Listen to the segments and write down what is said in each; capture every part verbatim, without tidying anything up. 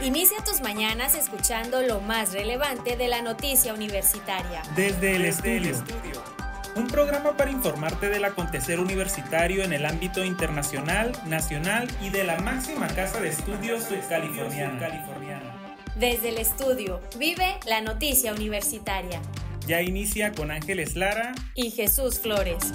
Inicia tus mañanas escuchando lo más relevante de la noticia universitaria. Desde el estudio. Un programa para informarte del acontecer universitario en el ámbito internacional, nacional y de la máxima casa de estudios subcaliforniana. Desde el estudio, vive la noticia universitaria. Ya inicia con Ángeles Lara y Jesús Flores.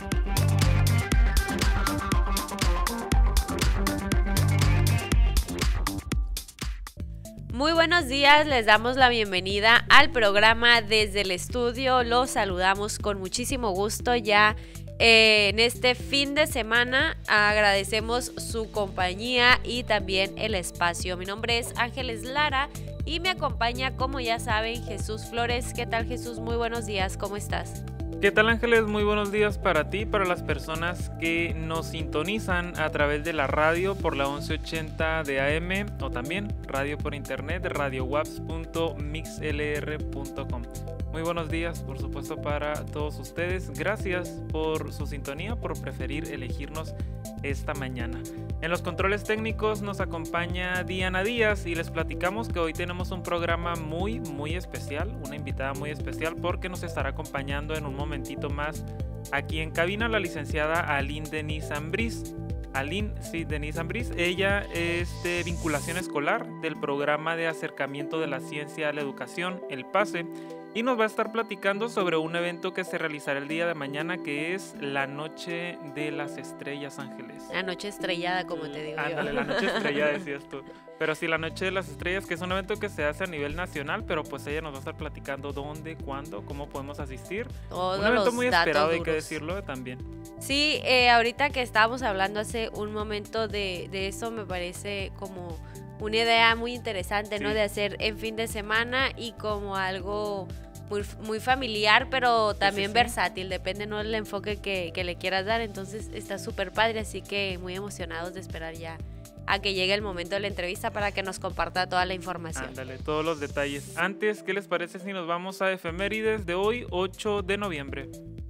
Muy buenos días, les damos la bienvenida al programa Desde el Estudio. Los saludamos con muchísimo gusto ya eh, en este fin de semana. Agradecemos su compañía y también el espacio. Mi nombre es Ángeles Lara y me acompaña, como ya saben, Jesús Flores. ¿Qué tal, Jesús? Muy buenos días, ¿cómo estás? ¿Qué tal, Ángeles? Muy buenos días para ti, para las personas que nos sintonizan a través de la radio por la once ochenta de A M o también radio por internet, radio waps punto mixlr punto com. Muy buenos días, por supuesto, para todos ustedes. Gracias por su sintonía, por preferir elegirnos esta mañana. En los controles técnicos nos acompaña Diana Díaz y les platicamos que hoy tenemos un programa muy, muy especial, una invitada muy especial porque nos estará acompañando en un momentito más aquí en cabina la licenciada Aline Denise Ambriz. Aline, sí, Denise Ambriz, ella es de vinculación escolar del programa de acercamiento de la ciencia a la educación, el PASE, y nos va a estar platicando sobre un evento que se realizará el día de mañana, que es la Noche de las Estrellas, Ángeles. La noche estrellada, como te digo. Ándale, yo. La Noche Estrellada decías tú. Pero sí, la Noche de las Estrellas, que es un evento que se hace a nivel nacional, pero pues ella nos va a estar platicando dónde, cuándo, cómo podemos asistir. Todos un evento los muy datos esperado, duros. hay que decirlo también. Sí, eh, ahorita que estábamos hablando hace un momento de, de eso, me parece como una idea muy interesante, Sí. ¿no? De hacer en fin de semana y como algo muy, muy familiar, pero también sí, sí. versátil, depende, ¿no?, del enfoque que, que le quieras dar. Entonces está súper padre, así que muy emocionados de esperar ya a que llegue el momento de la entrevista para que nos comparta toda la información. Ándale, todos los detalles. Antes, ¿qué les parece si nos vamos a efemérides de hoy, ocho de noviembre?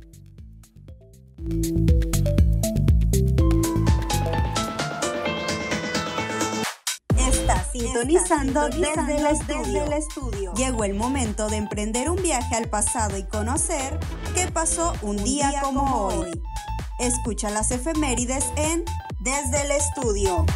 Estás sintonizando desde el estudio. estudio. Llegó el momento de emprender un viaje al pasado y conocer qué pasó un, un día, día como, como hoy. hoy. Escucha las efemérides en Desde el Estudio.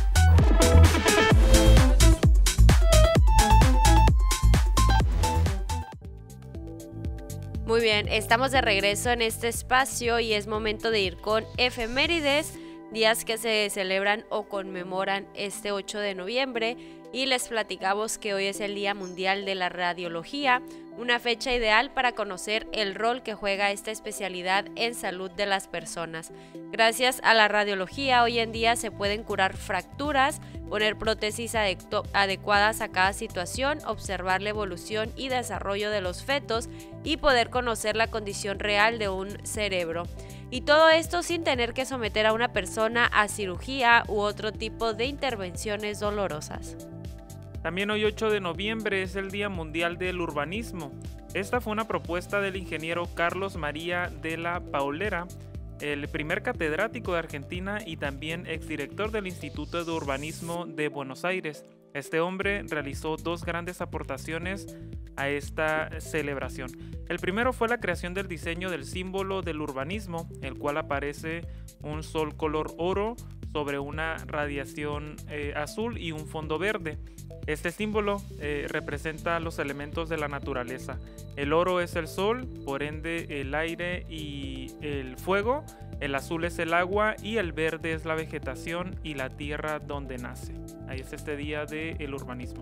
Muy bien, estamos de regreso en este espacio y es momento de ir con efemérides, días que se celebran o conmemoran este ocho de noviembre, y les platicamos que hoy es el Día Mundial de la Radiología, una fecha ideal para conocer el rol que juega esta especialidad en salud de las personas. Gracias a la radiología, hoy en día se pueden curar fracturas, poner prótesis adecuadas a cada situación, observar la evolución y desarrollo de los fetos y poder conocer la condición real de un cerebro. Y todo esto sin tener que someter a una persona a cirugía u otro tipo de intervenciones dolorosas. También hoy ocho de noviembre es el Día Mundial del Urbanismo. Esta fue una propuesta del ingeniero Carlos María de la Paulera, el primer catedrático de Argentina y también exdirector del Instituto de Urbanismo de Buenos Aires. Este hombre realizó dos grandes aportaciones a esta celebración. El primero fue la creación del diseño del símbolo del urbanismo, el cual aparece un sol color oro sobre una radiación eh, azul y un fondo verde. Este símbolo eh, representa los elementos de la naturaleza. El oro es el sol, por ende el aire y el fuego, el azul es el agua y el verde es la vegetación y la tierra donde nace. Ahí es este día del urbanismo.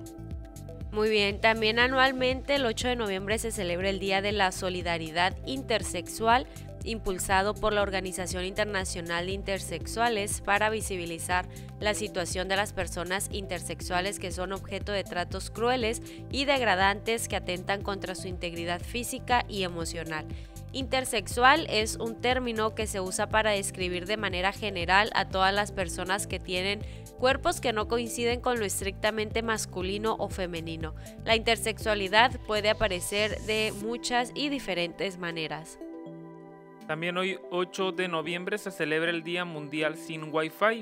Muy bien, también anualmente el ocho de noviembre se celebra el Día de la Solidaridad Intersexual, impulsado por la Organización Internacional de Intersexuales para visibilizar la situación de las personas intersexuales que son objeto de tratos crueles y degradantes que atentan contra su integridad física y emocional. Intersexual es un término que se usa para describir de manera general a todas las personas que tienen cuerpos que no coinciden con lo estrictamente masculino o femenino. La intersexualidad puede aparecer de muchas y diferentes maneras. También hoy ocho de noviembre se celebra el Día Mundial sin Wi-Fi.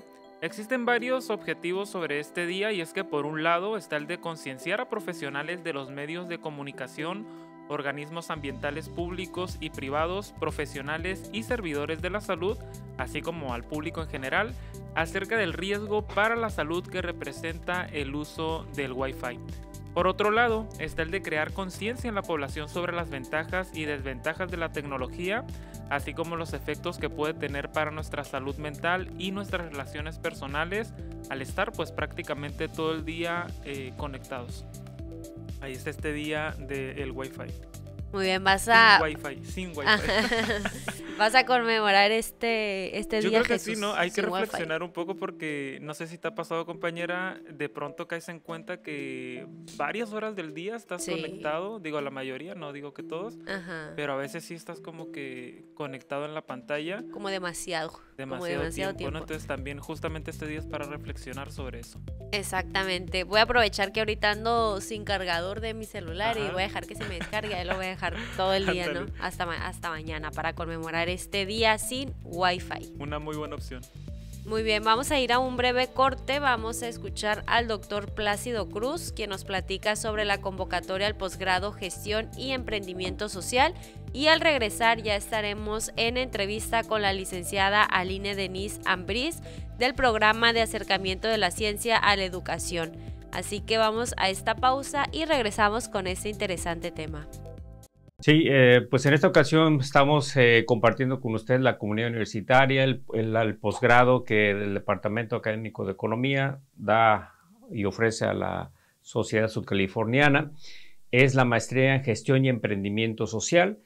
Existen varios objetivos sobre este día y es que por un lado está el de concienciar a profesionales de los medios de comunicación, organismos ambientales públicos y privados, profesionales y servidores de la salud, así como al público en general, acerca del riesgo para la salud que representa el uso del Wi-Fi. Por otro lado, está el de crear conciencia en la población sobre las ventajas y desventajas de la tecnología, así como los efectos que puede tener para nuestra salud mental y nuestras relaciones personales al estar pues prácticamente todo el día eh, conectados. Ahí está este día del Wi-Fi. Muy bien, vas a... Sin Wi-Fi, sin Wi-Fi. Vas a conmemorar este, este Yo día, creo que Jesús, sí, ¿no? Hay que sin reflexionar Wi-Fi. un poco porque no sé si te ha pasado, compañera, de pronto caes en cuenta que varias horas del día estás Sí. conectado, digo la mayoría, no digo que todos, Ajá. pero a veces sí estás como que conectado en la pantalla Como demasiado. demasiado, como demasiado tiempo, tiempo. ¿no? Entonces también justamente este día es para reflexionar sobre eso. Exactamente. Voy a aprovechar que ahorita ando sin cargador de mi celular Ajá. y voy a dejar que se me descargue. Ahí lo voy a dejar todo el día, ¿no? Ándale. Hasta, ma- hasta mañana para conmemorar este día sin Wi-Fi. Una muy buena opción. Muy bien, vamos a ir a un breve corte. Vamos a escuchar al doctor Plácido Cruz, quien nos platica sobre la convocatoria al posgrado Gestión y Emprendimiento Social. Y al regresar ya estaremos en entrevista con la licenciada Aline Denise Ambriz del programa de acercamiento de la ciencia a la educación. Así que vamos a esta pausa y regresamos con este interesante tema. Sí, eh, pues en esta ocasión estamos eh, compartiendo con ustedes la comunidad universitaria, el, el, el posgrado que el Departamento Académico de Economía da y ofrece a la sociedad sudcaliforniana. Es la maestría en Gestión y Emprendimiento Social.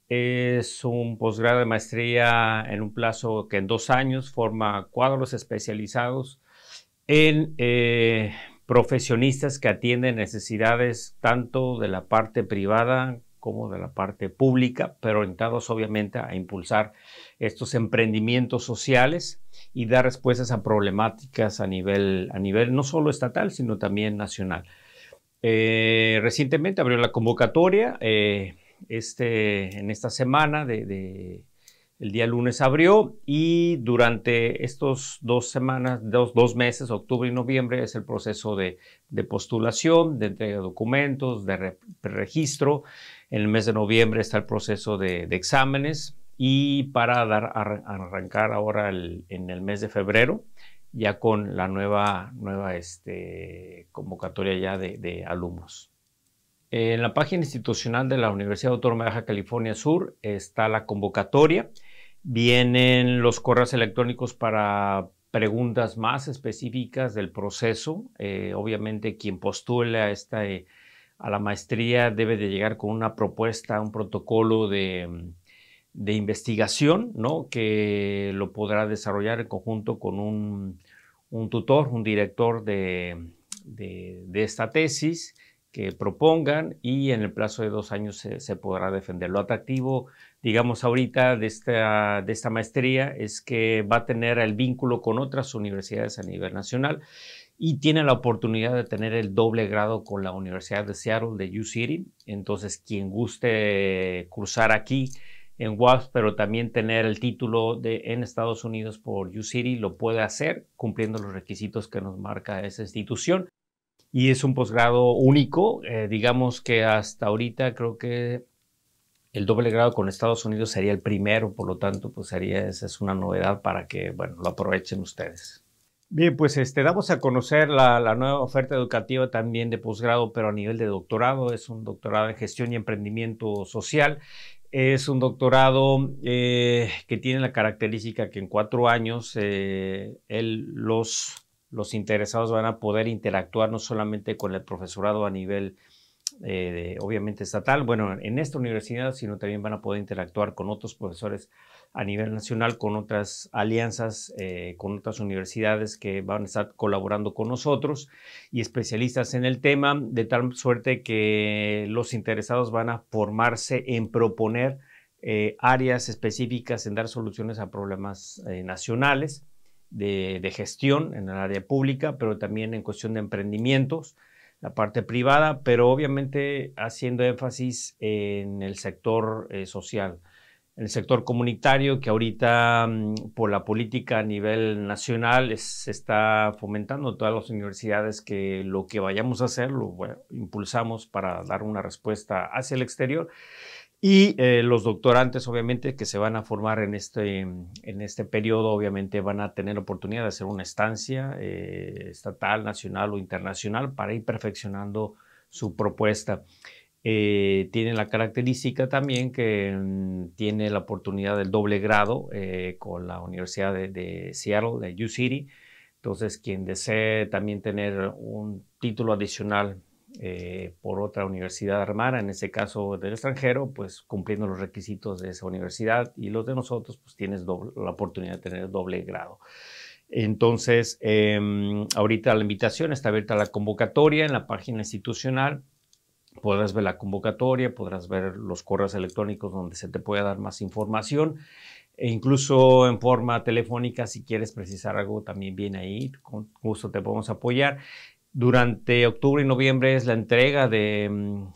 Es un posgrado de maestría en un plazo que en dos años forma cuadros especializados en eh, profesionistas que atienden necesidades tanto de la parte privada como de la parte pública, pero orientados obviamente a impulsar estos emprendimientos sociales y dar respuestas a problemáticas a nivel, a nivel no solo estatal, sino también nacional. Eh, recientemente abrió la convocatoria, eh, este, en esta semana, de, de, el día lunes abrió, y durante estos dos semanas, dos, dos meses, octubre y noviembre, es el proceso de, de postulación, de entrega de documentos, de re, registro. En el mes de noviembre está el proceso de, de exámenes, y para dar a, a arrancar ahora el, en el mes de febrero, ya con la nueva, nueva este, convocatoria ya de, de alumnos. En la página institucional de la Universidad Autónoma de Baja California Sur está la convocatoria. Vienen los correos electrónicos para preguntas más específicas del proceso. Eh, obviamente quien postule a, esta, eh, a la maestría debe de llegar con una propuesta, un protocolo de, de investigación, ¿no? Que lo podrá desarrollar en conjunto con un, un tutor, un director de, de, de esta tesis que propongan, y en el plazo de dos años se, se podrá defender. Lo atractivo, digamos, ahorita de esta, de esta maestría es que va a tener el vínculo con otras universidades a nivel nacional y tiene la oportunidad de tener el doble grado con la Universidad de Seattle de U-City. Entonces, quien guste cursar aquí en U A S, pero también tener el título de, en Estados Unidos por U-City, lo puede hacer cumpliendo los requisitos que nos marca esa institución. Y es un posgrado único, eh, digamos que hasta ahorita creo que el doble grado con Estados Unidos sería el primero, por lo tanto, pues sería, esa es una novedad para que, bueno, lo aprovechen ustedes. Bien, pues este, damos a conocer la, la nueva oferta educativa también de posgrado, pero a nivel de doctorado. Es un doctorado en Gestión y Emprendimiento Social. Es un doctorado eh, que tiene la característica que en cuatro años eh, él, los... los interesados van a poder interactuar no solamente con el profesorado a nivel, eh, de, obviamente, estatal, bueno, en esta universidad, sino también van a poder interactuar con otros profesores a nivel nacional, con otras alianzas, eh, con otras universidades que van a estar colaborando con nosotros y especialistas en el tema, de tal suerte que los interesados van a formarse en proponer eh, áreas específicas, en dar soluciones a problemas eh, nacionales, De, de gestión en el área pública, pero también en cuestión de emprendimientos, la parte privada, pero obviamente haciendo énfasis en el sector eh, social. en el sector comunitario, que ahorita por la política a nivel nacional es, se está fomentando todas las universidades que lo que vayamos a hacer lo bueno, impulsamos para dar una respuesta hacia el exterior. Y eh, los doctorantes, obviamente, que se van a formar en este, en este periodo, obviamente van a tener oportunidad de hacer una estancia eh, estatal, nacional o internacional para ir perfeccionando su propuesta. Eh, tiene la característica también que mm, tiene la oportunidad del doble grado eh, con la Universidad de, de Seattle, de U-City. Entonces, quien desee también tener un título adicional eh, por otra universidad hermana, en este caso del extranjero, pues cumpliendo los requisitos de esa universidad, y los de nosotros, pues tienes doble, la oportunidad de tener doble grado. Entonces, eh, ahorita la invitación está abierta a la convocatoria en la página institucional. Podrás ver la convocatoria, podrás ver los correos electrónicos donde se te puede dar más información, e incluso en forma telefónica, si quieres precisar algo, también viene ahí, con gusto te podemos apoyar. Durante octubre y noviembre es la entrega de,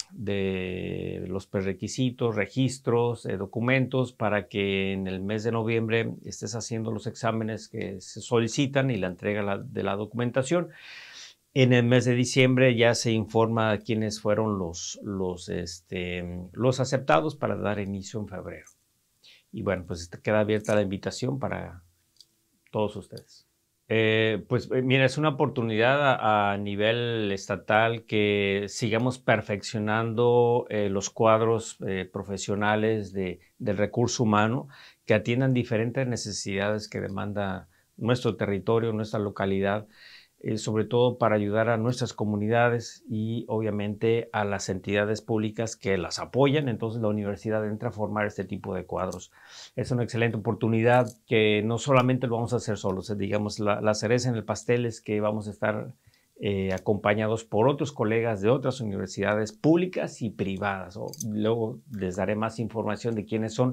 de los prerequisitos, registros, eh, documentos, para que en el mes de noviembre estés haciendo los exámenes que se solicitan y la entrega la, de la documentación. En el mes de diciembre ya se informa quiénes fueron los, los, este, los aceptados para dar inicio en febrero. Y bueno, pues queda abierta la invitación para todos ustedes. Eh, pues mira, es una oportunidad a, a nivel estatal que sigamos perfeccionando eh, los cuadros eh, profesionales de, del recurso humano, que atiendan diferentes necesidades que demanda nuestro territorio, nuestra localidad, Eh, sobre todo para ayudar a nuestras comunidades y obviamente a las entidades públicas que las apoyan. Entonces la universidad entra a formar este tipo de cuadros. Es una excelente oportunidad que no solamente lo vamos a hacer solos, digamos, la, la cereza en el pastel es que vamos a estar eh, acompañados por otros colegas de otras universidades públicas y privadas. O, luego les daré más información de quiénes son.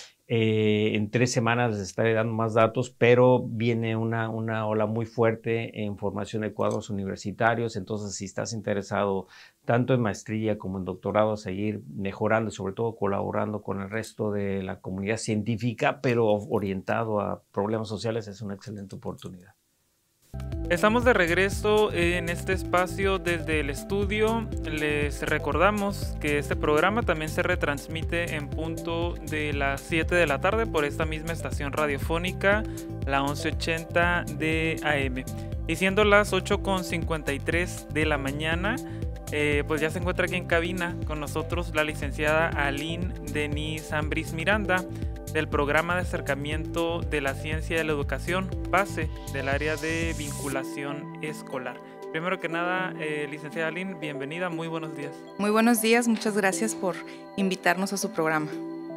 Eh, en tres semanas les estaré dando más datos, pero viene una, una ola muy fuerte en formación de cuadros universitarios. Entonces, si estás interesado tanto en maestría como en doctorado, a seguir mejorando y sobre todo colaborando con el resto de la comunidad científica, pero orientado a problemas sociales, es una excelente oportunidad. Estamos de regreso en este espacio desde el estudio. Les recordamos que este programa también se retransmite en punto de las siete de la tarde por esta misma estación radiofónica, la once ochenta de A M. Y siendo las ocho con cincuenta y tres de la mañana, eh, pues ya se encuentra aquí en cabina con nosotros la licenciada Aline Denise Ambris Miranda, del programa de acercamiento de la ciencia y de la educación, PACE, del área de vinculación escolar. Primero que nada, eh, licenciada Aline, bienvenida, muy buenos días. Muy buenos días, muchas gracias por invitarnos a su programa.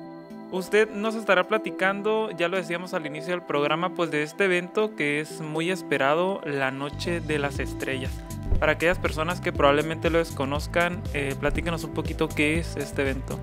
Usted nos estará platicando, ya lo decíamos al inicio del programa, pues de este evento que es muy esperado, la Noche de las Estrellas. Para aquellas personas que probablemente lo desconozcan, eh, platíquenos un poquito qué es este evento.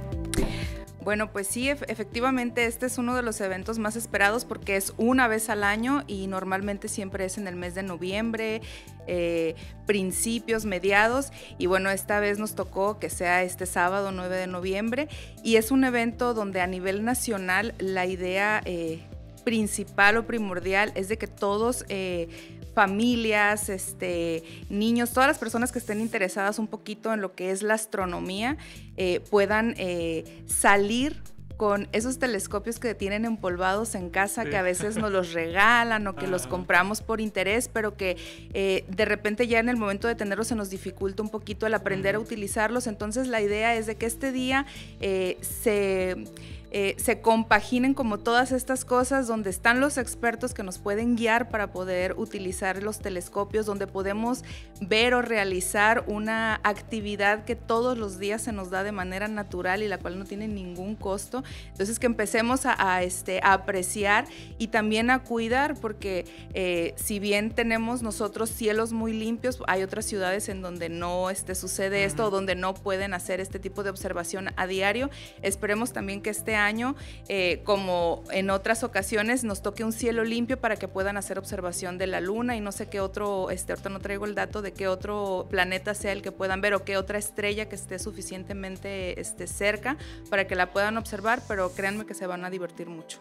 Bueno, pues sí, efectivamente este es uno de los eventos más esperados porque es una vez al año y normalmente siempre es en el mes de noviembre, eh, principios, mediados, y bueno, esta vez nos tocó que sea este sábado nueve de noviembre, y es un evento donde a nivel nacional la idea eh, principal o primordial es de que todos eh, familias, este, niños, todas las personas que estén interesadas un poquito en lo que es la astronomía eh, puedan eh, salir con esos telescopios que tienen empolvados en casa, sí, que a veces nos los regalan o que ah. los compramos por interés, pero que eh, de repente ya en el momento de tenerlos se nos dificulta un poquito el aprender a utilizarlos. Entonces la idea es de que este día eh, se... Eh, se compaginen como todas estas cosas donde están los expertos que nos pueden guiar para poder utilizar los telescopios, donde podemos ver o realizar una actividad que todos los días se nos da de manera natural y la cual no tiene ningún costo. Entonces que empecemos a, a, este, a apreciar y también a cuidar, porque eh, si bien tenemos nosotros cielos muy limpios, hay otras ciudades en donde no este, sucede esto, o donde no pueden hacer este tipo de observación a diario. Esperemos también que este año año, eh, como en otras ocasiones, nos toque un cielo limpio para que puedan hacer observación de la luna y no sé qué otro, este, ahorita no traigo el dato de qué otro planeta sea el que puedan ver o qué otra estrella que esté suficientemente este, cerca para que la puedan observar, pero créanme que se van a divertir mucho.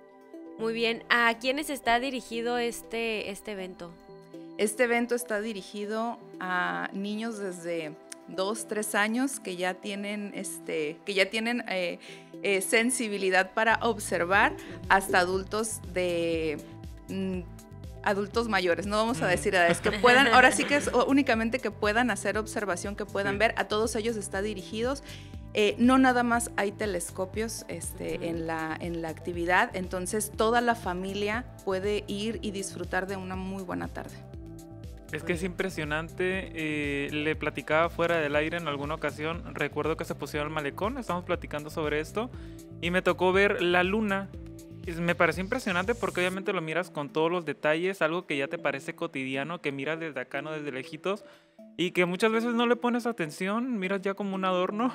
Muy bien, ¿a quiénes está dirigido este, este evento? Este evento está dirigido a niños desde dos, tres años que ya tienen, este, que ya tienen eh, eh, sensibilidad para observar, hasta adultos de mm, adultos mayores, no vamos a decir edades, que puedan, ahora sí que es únicamente que puedan hacer observación, que puedan sí. ver, a todos ellos está dirigidos. Eh, no nada más hay telescopios este, uh-huh. en, la, en la actividad, entonces toda la familia puede ir y disfrutar de una muy buena tarde. Es que es impresionante, eh, le platicaba fuera del aire en alguna ocasión, recuerdo que se pusieron al malecón, estamos platicando sobre esto, y me tocó ver la luna. Me pareció impresionante porque obviamente lo miras con todos los detalles, algo que ya te parece cotidiano, que miras desde acá, no desde lejitos, y que muchas veces no le pones atención, miras ya como un adorno,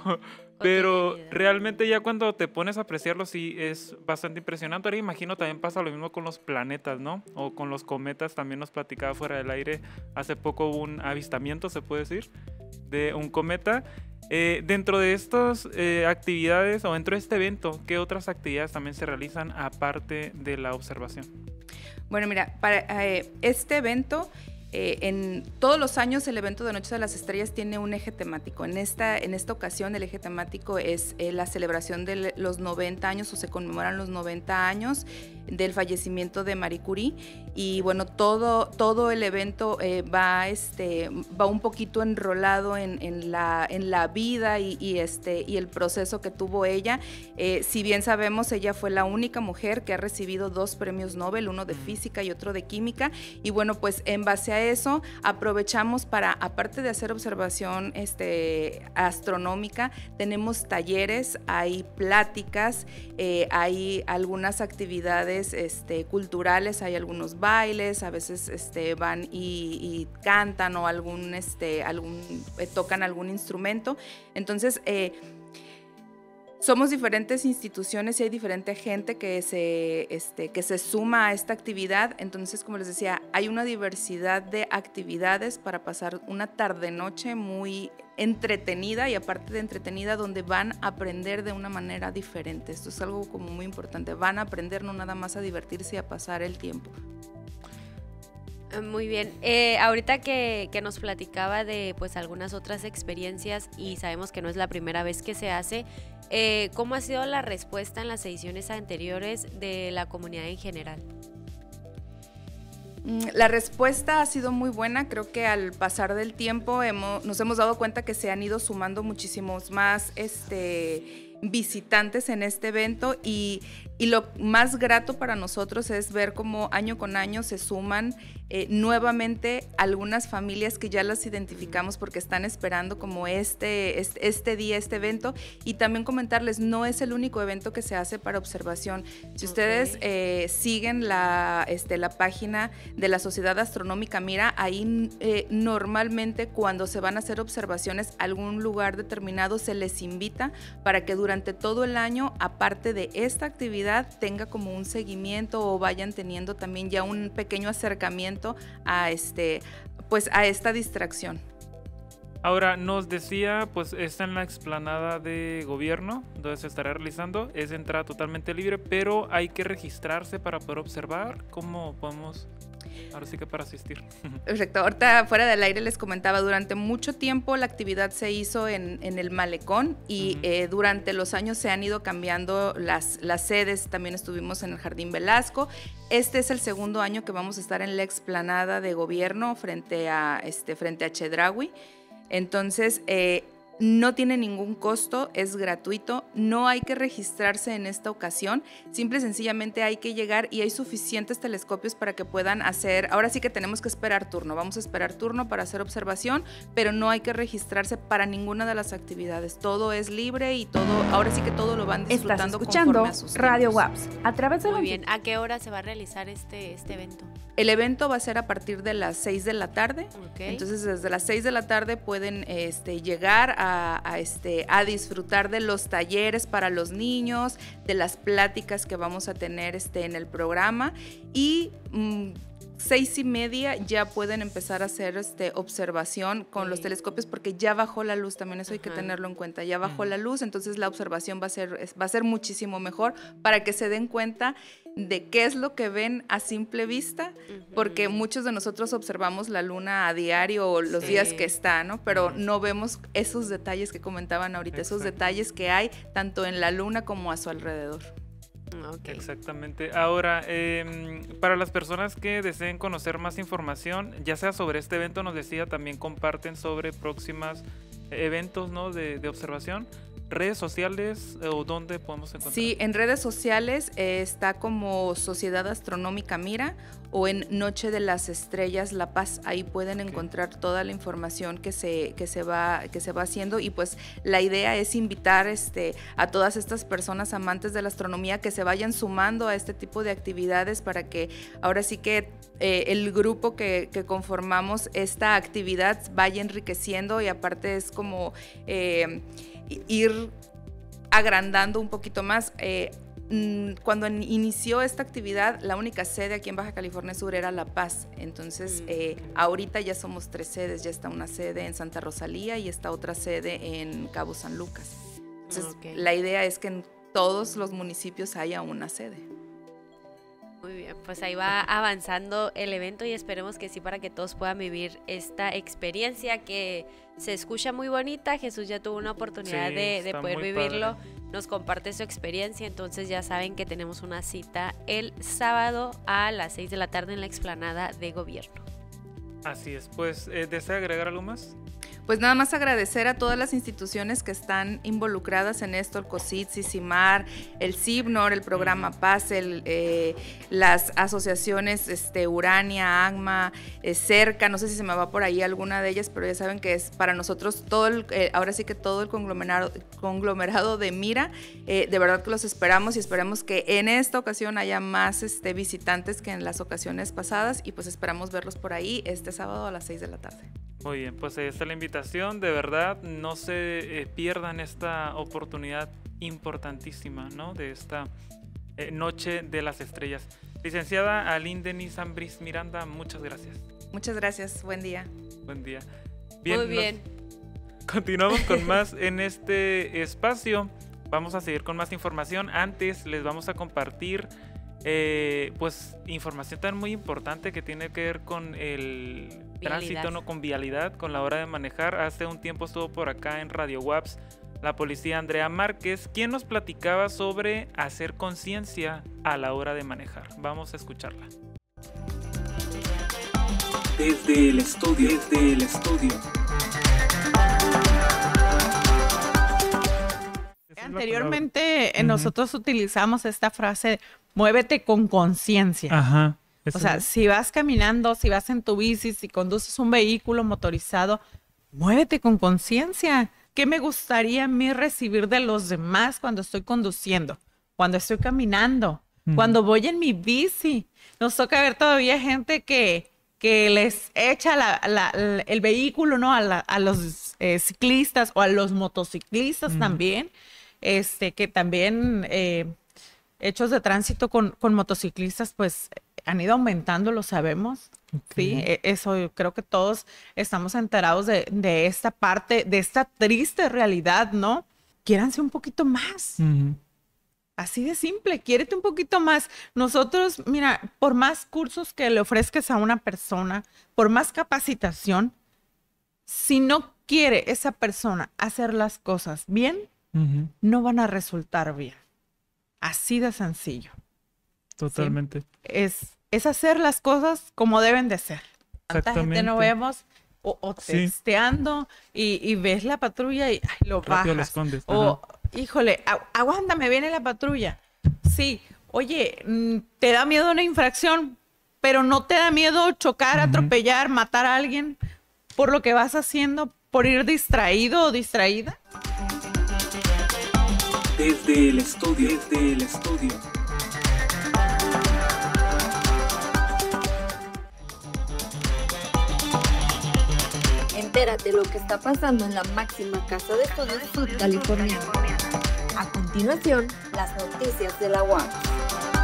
pero realmente ya cuando te pones a apreciarlo sí es bastante impresionante. Ahora imagino también pasa lo mismo con los planetas, ¿no? O con los cometas, también nos platicaba fuera del aire, hace poco hubo un avistamiento, se puede decir, de un cometa. Eh, dentro de estas eh, actividades o dentro de este evento, ¿qué otras actividades también se realizan aparte de la observación? Bueno, mira, para eh, este evento, eh, en todos los años el evento de Noche de las Estrellas tiene un eje temático. En esta, en esta ocasión el eje temático es eh, la celebración de los noventa años, o se conmemoran los noventa años del fallecimiento de Marie Curie, y bueno, todo, todo el evento eh, va, este, va un poquito enrolado en, en, la, en la vida y, y, este, y el proceso que tuvo ella. Eh, si bien sabemos, ella fue la única mujer que ha recibido dos premios Nobel, uno de física y otro de química, y bueno, pues en base a eso aprovechamos para, aparte de hacer observación este, astronómica, tenemos talleres, hay pláticas, eh, hay algunas actividades Este, culturales, hay algunos bailes, a veces este, van y, y cantan o algún, este, algún, eh, tocan algún instrumento. Entonces, eh, somos diferentes instituciones y hay diferente gente que se, este, que se suma a esta actividad. Entonces, como les decía, hay una diversidad de actividades para pasar una tarde-noche muy entretenida, y aparte de entretenida, donde van a aprender de una manera diferente. Esto es algo como muy importante, van a aprender no nada más a divertirse y a pasar el tiempo. Muy bien, eh, ahorita que, que nos platicaba de pues algunas otras experiencias, y sabemos que no es la primera vez que se hace, eh, ¿cómo ha sido la respuesta en las ediciones anteriores de la comunidad en general? La respuesta ha sido muy buena. Creo que al pasar del tiempo hemos, nos hemos dado cuenta que se han ido sumando muchísimos más este, visitantes en este evento, y, y lo más grato para nosotros es ver cómo año con año se suman eh, nuevamente algunas familias que ya las identificamos porque están esperando como este, este, este día, este evento. Y también comentarles, no es el único evento que se hace para observación. Si ustedes okay. eh, siguen la, este, la página de la Sociedad Astronómica Mira, ahí eh, normalmente cuando se van a hacer observaciones a algún lugar determinado se les invita para que durante todo el año, aparte de esta actividad, tenga como un seguimiento o vayan teniendo también ya un pequeño acercamiento a, este, pues a esta distracción. Ahora, nos decía, pues está en la explanada de gobierno, donde se estará realizando, es entrada totalmente libre, pero hay que registrarse para poder observar. ¿Cómo podemos...? Ahora sí que para asistir. Perfecto. Ahorita fuera del aire les comentaba, durante mucho tiempo la actividad se hizo en, en el malecón, y uh-huh. eh, durante los años se han ido cambiando las, las sedes. También estuvimos en el Jardín Velasco. Este es el segundo año que vamos a estar en la explanada de gobierno frente a, este, frente a Chedraui. Entonces, eh, no tiene ningún costo, es gratuito, no hay que registrarse en esta ocasión, simple y sencillamente hay que llegar, y hay suficientes telescopios para que puedan hacer, ahora sí que tenemos que esperar turno, vamos a esperar turno para hacer observación, pero no hay que registrarse para ninguna de las actividades, todo es libre y todo, ahora sí que todo lo van disfrutando. Estás escuchando conforme a sus Radio tiempos. WAPS, a través de... Muy bien, ¿a qué hora se va a realizar este, este evento? El evento va a ser a partir de las seis de la tarde, okay. Entonces desde las seis de la tarde pueden este, llegar a a, a, este, a disfrutar de los talleres para los niños, de las pláticas que vamos a tener este, en el programa y mmm, seis y media ya pueden empezar a hacer este, observación con sí. los telescopios porque ya bajó la luz, también eso hay que Ajá. tenerlo en cuenta, ya bajó uh-huh. la luz, entonces la observación va a ser, va a ser muchísimo mejor para que se den cuenta de qué es lo que ven a simple vista, uh-huh. porque muchos de nosotros observamos la luna a diario o los sí. días que está, ¿no? Pero uh-huh. no vemos esos detalles que comentaban ahorita, Exacto. esos detalles que hay tanto en la luna como a su alrededor. Okay. Exactamente. Ahora, eh, para las personas que deseen conocer más información, ya sea sobre este evento, nos decía, también comparten sobre próximos eventos, ¿no? de, de observación. ¿Redes sociales o dónde podemos encontrar? Sí, en redes sociales eh, está como Sociedad Astronómica Mira o en Noche de las Estrellas La Paz. Ahí pueden okay. encontrar toda la información que se, que se va, que se va haciendo y pues la idea es invitar este, a todas estas personas amantes de la astronomía que se vayan sumando a este tipo de actividades para que ahora sí que eh, el grupo que, que conformamos esta actividad vaya enriqueciendo y aparte es como... Eh, ir agrandando un poquito más. Eh, cuando inició esta actividad, la única sede aquí en Baja California Sur era La Paz. Entonces, eh, ahorita ya somos tres sedes. Ya está una sede en Santa Rosalía y está otra sede en Cabo San Lucas. Entonces, okay. la idea es que en todos los municipios haya una sede. Muy bien, pues ahí va avanzando el evento y esperemos que sí para que todos puedan vivir esta experiencia que se escucha muy bonita. Jesús ya tuvo una oportunidad sí, de, de poder vivirlo, padre. Nos comparte su experiencia, entonces ya saben que tenemos una cita el sábado a las seis de la tarde en la explanada de gobierno. Así es, pues eh, ¿desea agregar algo más? Pues nada más agradecer a todas las instituciones que están involucradas en esto, el COSIT, CICIMAR, el CIBNOR, el programa Paz, el, eh, las asociaciones este, Urania, ANGMA, eh, CERCA, no sé si se me va por ahí alguna de ellas, pero ya saben que es para nosotros todo el, eh, ahora sí que todo el conglomerado, conglomerado de Mira, eh, de verdad que los esperamos y esperamos que en esta ocasión haya más este, visitantes que en las ocasiones pasadas y pues esperamos verlos por ahí este sábado a las seis de la tarde. Muy bien, pues ahí está la invitación, de verdad, no se eh, pierdan esta oportunidad importantísima, ¿no? De esta eh, Noche de las Estrellas. Licenciada Aline Denise Ambris Miranda, muchas gracias. Muchas gracias, buen día. Buen día. Bien, Muy bien. Continuamos con más en este espacio, vamos a seguir con más información. Antes les vamos a compartir eh, pues información tan muy importante que tiene que ver con el... tránsito, no, con vialidad, con la hora de manejar. Hace un tiempo estuvo por acá en Radio Waps la policía Andrea Márquez, quien nos platicaba sobre hacer conciencia a la hora de manejar. Vamos a escucharla. Desde el estudio, desde el estudio. Anteriormente uh-huh. nosotros utilizamos esta frase, muévete con conciencia. Ajá. O sea, si vas caminando, si vas en tu bici, si conduces un vehículo motorizado, muévete con conciencia. ¿Qué me gustaría a mí recibir de los demás cuando estoy conduciendo, cuando estoy caminando, mm. cuando voy en mi bici? Nos toca ver todavía gente que, que les echa la, la, la, el vehículo, ¿no? a, la, a los eh, ciclistas o a los motociclistas mm. también, este, que también eh, hechos de tránsito con, con motociclistas, pues han ido aumentando, lo sabemos, okay. sí, eso creo que todos estamos enterados de, de esta parte, de esta triste realidad, ¿no? Quiéranse un poquito más, uh-huh. así de simple, quiérete un poquito más. Nosotros, mira, por más cursos que le ofrezcas a una persona, por más capacitación, si no quiere esa persona hacer las cosas bien, uh-huh. no van a resultar bien, así de sencillo. Totalmente. ¿Sí? Es, es hacer las cosas como deben de ser. Tanta gente no vemos o, o testeando sí. y, y ves la patrulla y ay, lo Rápido bajas. Lo escondes. O, híjole, agu aguántame, viene la patrulla. Sí, oye, ¿te da miedo una infracción? Pero no te da miedo chocar, uh-huh. atropellar, matar a alguien por lo que vas haciendo, por ir distraído o distraída. Desde el estudio, desde el estudio. Entérate lo que está pasando en la máxima casa de estudios sudcaliforniana. A continuación, las noticias de la U A S.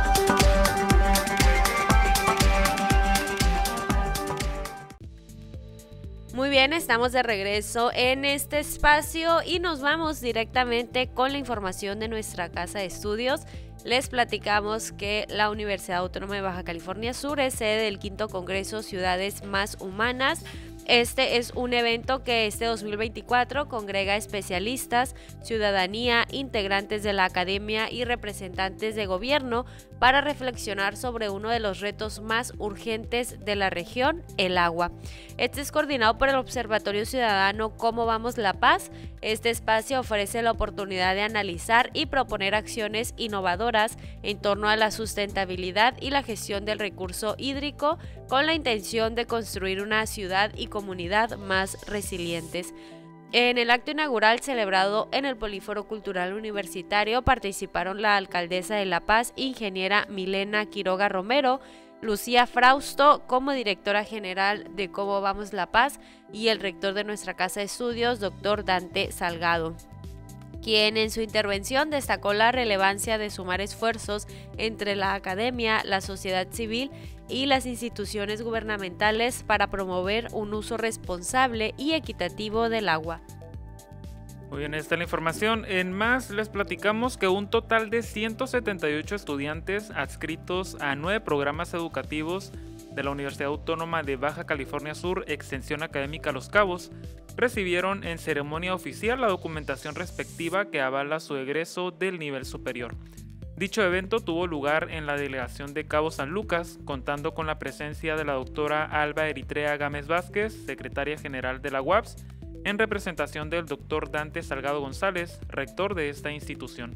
Muy bien, estamos de regreso en este espacio y nos vamos directamente con la información de nuestra casa de estudios. Les platicamos que la Universidad Autónoma de Baja California Sur es sede del quinto Congreso Ciudades Más Humanas. Este es un evento que este dos mil veinticuatro congrega especialistas, ciudadanía, integrantes de la academia y representantes de gobierno para reflexionar sobre uno de los retos más urgentes de la región, el agua. Este es coordinado por el Observatorio Ciudadano Cómo Vamos La Paz. Este espacio ofrece la oportunidad de analizar y proponer acciones innovadoras en torno a la sustentabilidad y la gestión del recurso hídrico con la intención de construir una ciudad y comunidad más resilientes. En el acto inaugural celebrado en el Políforo Cultural Universitario participaron la alcaldesa de La Paz, ingeniera Milena Quiroga Romero, Lucía Frausto como directora general de Cómo Vamos La Paz y el rector de nuestra casa de estudios, doctor Dante Salgado, quien en su intervención destacó la relevancia de sumar esfuerzos entre la academia, la sociedad civil y las instituciones gubernamentales para promover un uso responsable y equitativo del agua. Muy bien, esta es la información. En más, les platicamos que un total de ciento setenta y ocho estudiantes adscritos a nueve programas educativos de la Universidad Autónoma de Baja California Sur, Extensión Académica Los Cabos, recibieron en ceremonia oficial la documentación respectiva que avala su egreso del nivel superior. Dicho evento tuvo lugar en la delegación de Cabo San Lucas, contando con la presencia de la doctora Alba Eritrea Gámez Vázquez, secretaria general de la U A P S, en representación del doctor Dante Salgado González, rector de esta institución.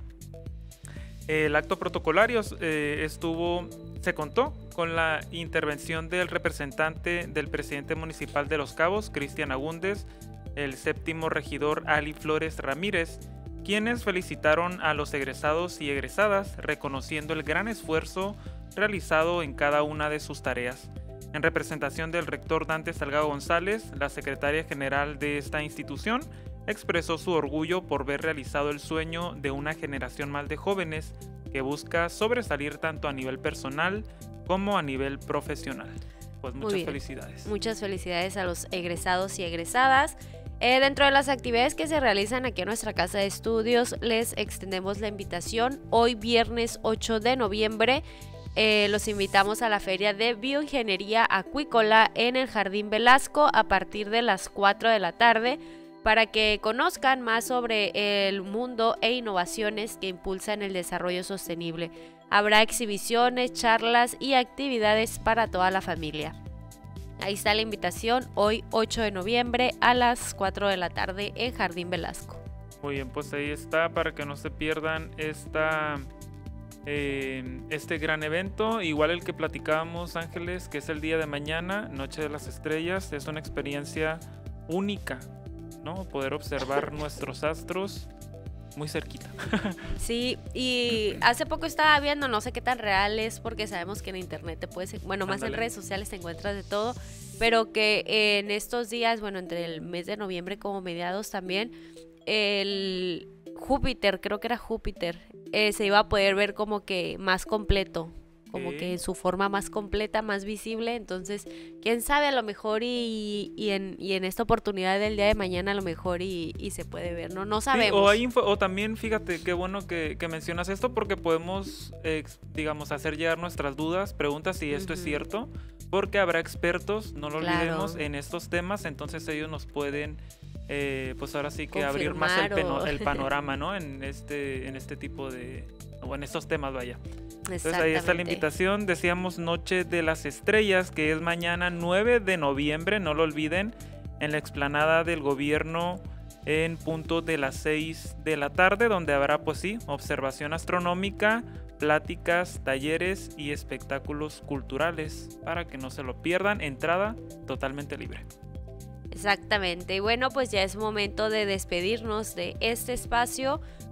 El acto protocolario eh, estuvo, se contó con la intervención del representante del presidente municipal de Los Cabos, Cristian Agúndez, el séptimo regidor Ali Flores Ramírez, quienes felicitaron a los egresados y egresadas, reconociendo el gran esfuerzo realizado en cada una de sus tareas. En representación del rector Dante Salgado González, la secretaria general de esta institución expresó su orgullo por ver realizado el sueño de una generación más de jóvenes que busca sobresalir tanto a nivel personal como a nivel profesional. Pues muchas felicidades. Muchas felicidades a los egresados y egresadas. Eh, dentro de las actividades que se realizan aquí en nuestra casa de estudios, les extendemos la invitación. Hoy viernes ocho de noviembre eh, los invitamos a la Feria de Bioingeniería Acuícola en el Jardín Velasco a partir de las cuatro de la tarde para que conozcan más sobre el mundo e innovaciones que impulsan el desarrollo sostenible. Habrá exhibiciones, charlas y actividades para toda la familia. Ahí está la invitación, hoy ocho de noviembre a las cuatro de la tarde en Jardín Velasco. Muy bien, pues ahí está para que no se pierdan esta, eh, este gran evento. Igual el que platicábamos, Ángeles, que es el día de mañana, Noche de las Estrellas. Es una experiencia única, ¿no? Poder observar nuestros astros muy cerquita. Sí, y hace poco estaba viendo, no sé qué tan real es, porque sabemos que en internet te puedes, bueno, más Ándale. En redes sociales te encuentras de todo, pero que en estos días, bueno, entre el mes de noviembre como mediados también, el Júpiter, creo que era Júpiter, eh, se iba a poder ver como que más completo, como okay. que en su forma más completa, más visible. Entonces, quién sabe, a lo mejor y, y, en, y en esta oportunidad del día de mañana a lo mejor y, y se puede ver, no no sabemos. Sí, o, hay info, o también, fíjate, qué bueno que, que mencionas esto, porque podemos, eh, digamos, hacer llegar nuestras dudas, preguntas si esto uh-huh. es cierto, porque habrá expertos, no lo claro. olvidemos, en estos temas, entonces ellos nos pueden... Eh, pues ahora sí que confirmar abrir más el, peno, el panorama, ¿no? En este, en este tipo de... o en estos temas, vaya. Entonces ahí está la invitación. Decíamos Noche de las Estrellas, que es mañana nueve de noviembre, no lo olviden, en la explanada del gobierno en punto de las seis de la tarde, donde habrá, pues sí, observación astronómica, pláticas, talleres y espectáculos culturales, para que no se lo pierdan. Entrada totalmente libre. Exactamente, y bueno, pues ya es momento de despedirnos de este espacio,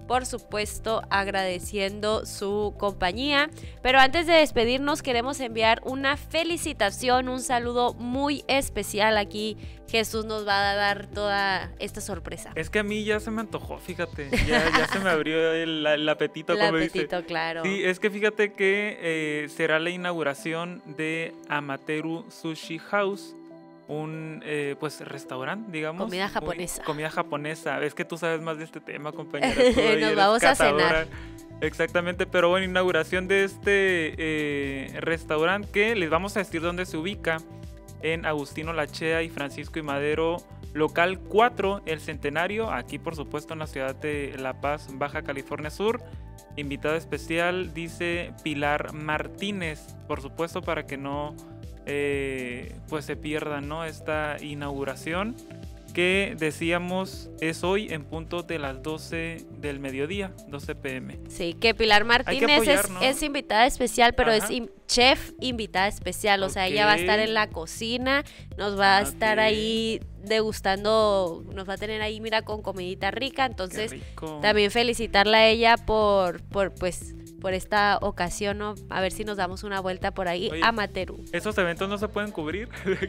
por supuesto agradeciendo su compañía. Pero antes de despedirnos queremos enviar una felicitación, un saludo muy especial. Aquí Jesús nos va a dar toda esta sorpresa. Es que a mí ya se me antojó, fíjate, ya, ya se me abrió el, el apetito. El como apetito, dice. claro. Sí, es que fíjate que eh, será la inauguración de Amateru Sushi House, un eh, pues restaurante, digamos. Comida japonesa. Muy, comida japonesa. Es que tú sabes más de este tema, compañera. Nos vamos a cenar. Exactamente, pero bueno, inauguración de este eh, restaurante que les vamos a decir dónde se ubica. En Agustino Lachea y Francisco y Madero, local cuatro, El Centenario, aquí por supuesto en la ciudad de La Paz, Baja California Sur. Invitada especial, dice Pilar Martínez, por supuesto para que no eh, pues se pierdan, ¿no?, esta inauguración que decíamos es hoy en punto de las doce del mediodía, doce pe eme. Sí, que Pilar Martínez apoyar, es, ¿no? es invitada especial, pero Ajá. es in, chef invitada especial, o Ok. sea, ella va a estar en la cocina, nos va a Ok. estar ahí degustando, nos va a tener ahí, mira, con comidita rica, entonces Qué rico. también felicitarla a ella por, por pues, por esta ocasión, ¿no? A ver si nos damos una vuelta por ahí Oye, a Materu. Esos eventos no se pueden cubrir.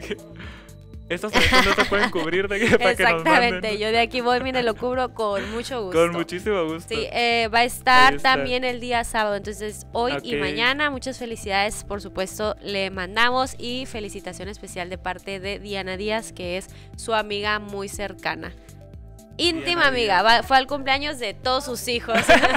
Estos eventos no se pueden cubrir de que, para que nos Exactamente, manden. yo de aquí voy, mire, lo cubro con mucho gusto. Con muchísimo gusto. Sí, eh, va a estar Ahí está. también el día sábado, entonces hoy y Ok. mañana. Muchas felicidades, por supuesto, le mandamos, y felicitación especial de parte de Diana Díaz, que es su amiga muy cercana. Íntima Diana amiga, va- fue al cumpleaños de todos sus hijos.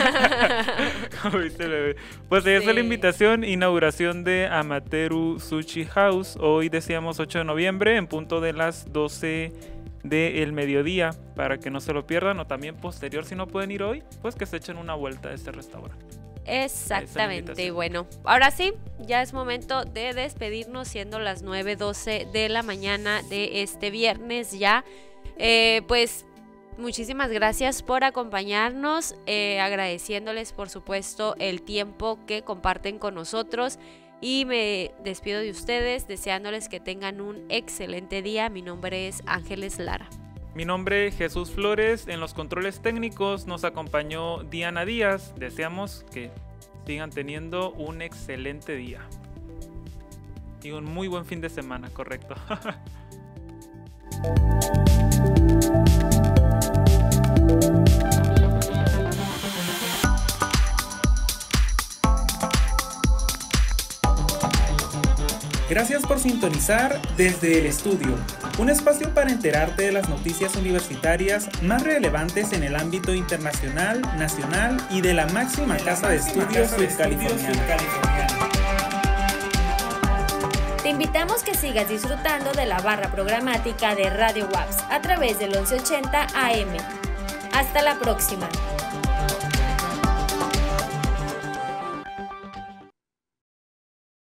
Como viste, bebé. Pues ahí está Sí. la invitación, inauguración de Amateru Sushi House. Hoy decíamos ocho de noviembre en punto de las doce del mediodía, para que no se lo pierdan, o también posterior, si no pueden ir hoy, pues que se echen una vuelta a este restaurante. Exactamente, y invitación. bueno, ahora sí, ya es momento de despedirnos, siendo las nueve doce de la mañana de este viernes ya. Eh, pues muchísimas gracias por acompañarnos, eh, agradeciéndoles por supuesto el tiempo que comparten con nosotros, y me despido de ustedes deseándoles que tengan un excelente día. Mi nombre es Ángeles Lara. Mi nombre es Jesús Flores, en los controles técnicos nos acompañó Diana Díaz. Deseamos que sigan teniendo un excelente día y un muy buen fin de semana, correcto. Gracias por sintonizar Desde el Estudio, un espacio para enterarte de las noticias universitarias más relevantes en el ámbito internacional, nacional y de la máxima casa de estudios sudcaliforniana. Te invitamos que sigas disfrutando de la barra programática de Radio W A P S a través del once ochenta A M. Hasta la próxima.